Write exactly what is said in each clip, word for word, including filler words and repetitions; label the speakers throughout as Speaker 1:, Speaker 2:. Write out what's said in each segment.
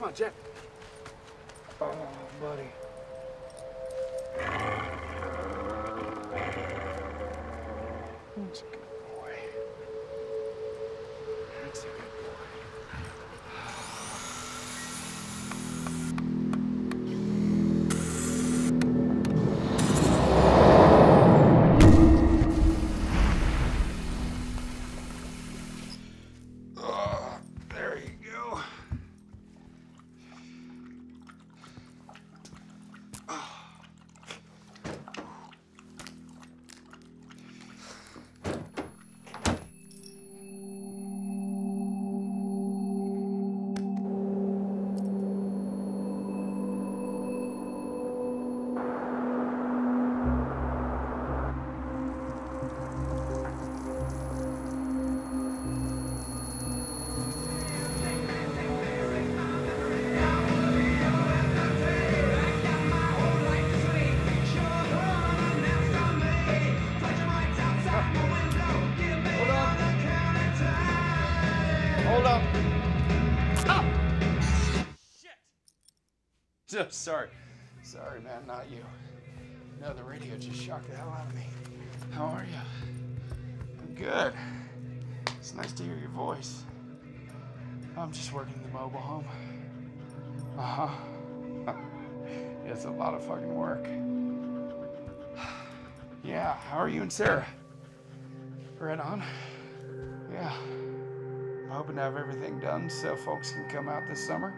Speaker 1: Come on, Jett. Oh, buddy. That's a good boy. That's a good boy. Oh, there you go. Hold up. Stop! Shit! So, sorry. Sorry, man, not you. No, the radio just shocked the hell out of me. How are you? I'm good. It's nice to hear your voice. I'm just working the mobile home. Uh-huh. It's a lot of fucking work. Yeah, how are you and Sarah? Right on. Yeah. I'm hoping to have everything done so folks can come out this summer.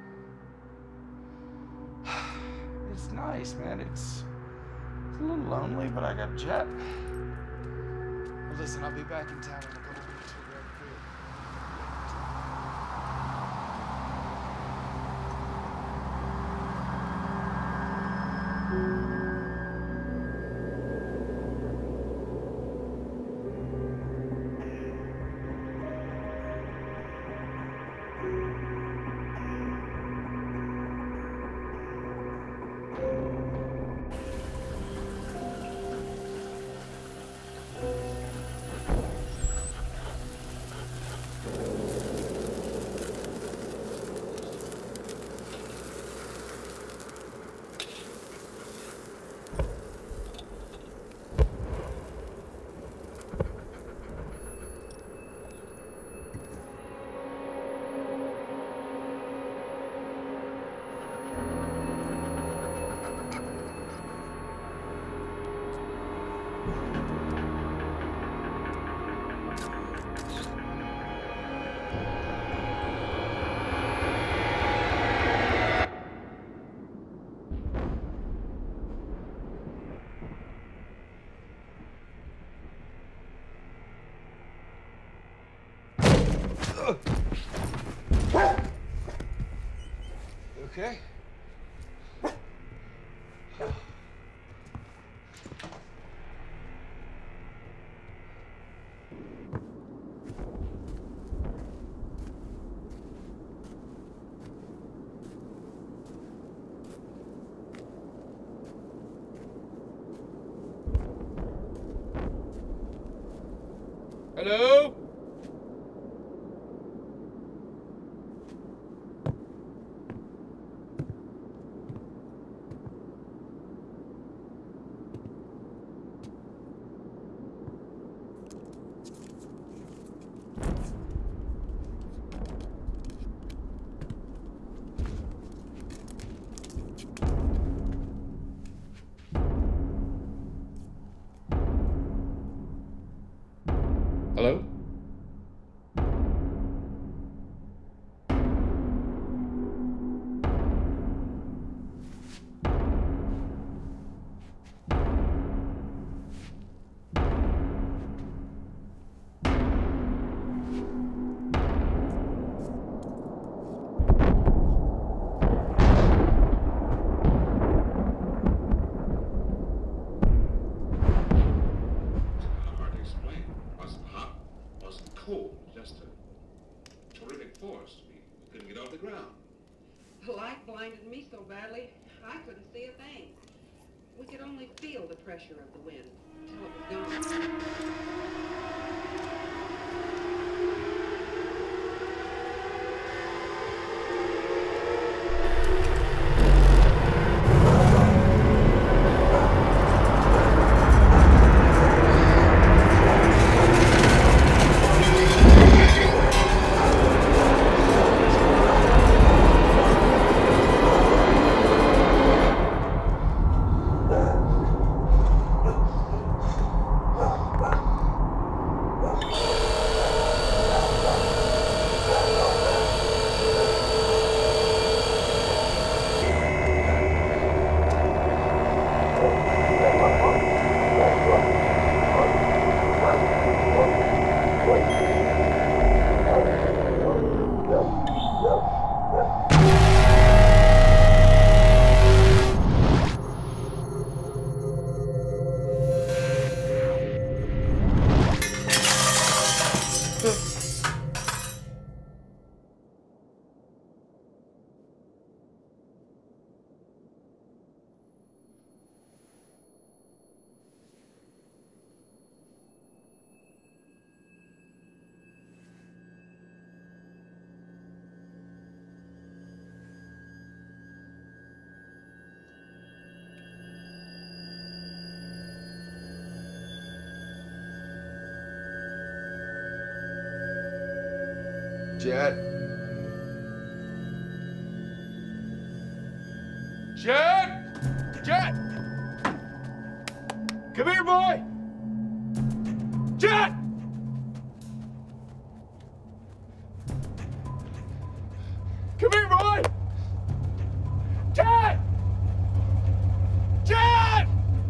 Speaker 1: It's nice, man. It's, it's a little lonely, but I got Jett. Well, listen, I'll be back in town in a couple weeks. We'll grab food. Okay. Hello? Hello?
Speaker 2: Just a terrific force. We couldn't get off the ground.
Speaker 3: The light blinded me so badly, I couldn't see a thing. We could only feel the pressure of the wind until it was gone.
Speaker 1: Jett. Jett! Jett! Come here, boy! Jett! Come here, boy! Jett! Jett!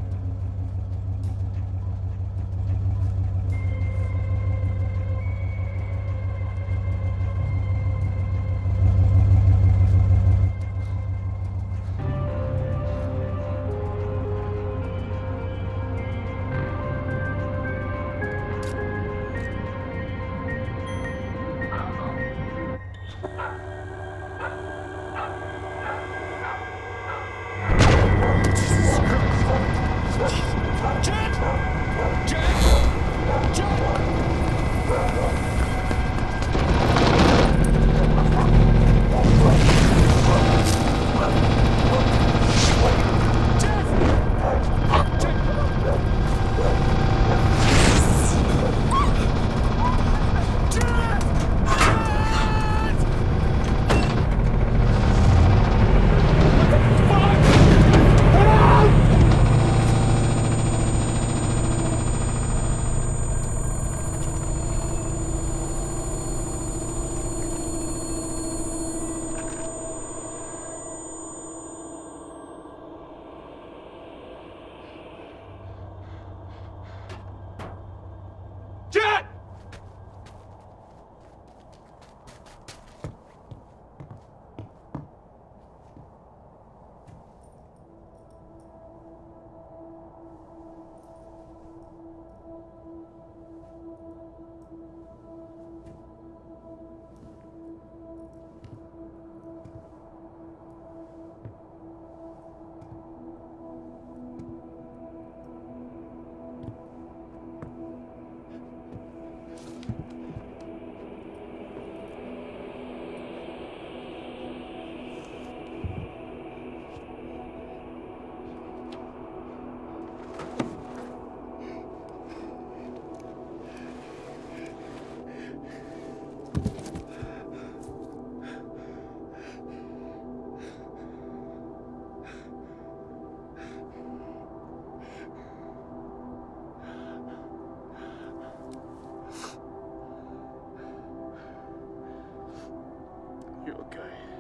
Speaker 1: You're okay.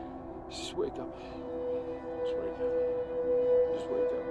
Speaker 1: Just wake up. Just wake up. Just wake up.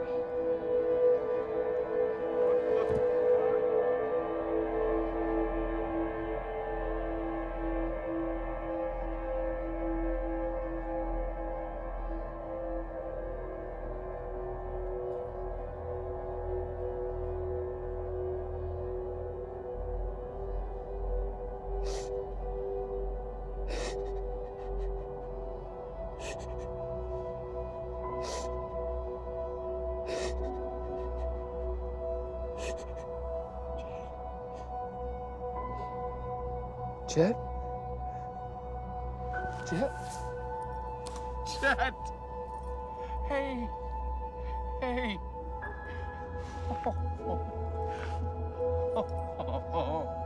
Speaker 1: Jett? Jett? Jett! Hey! Hey! Oh, oh, oh, oh.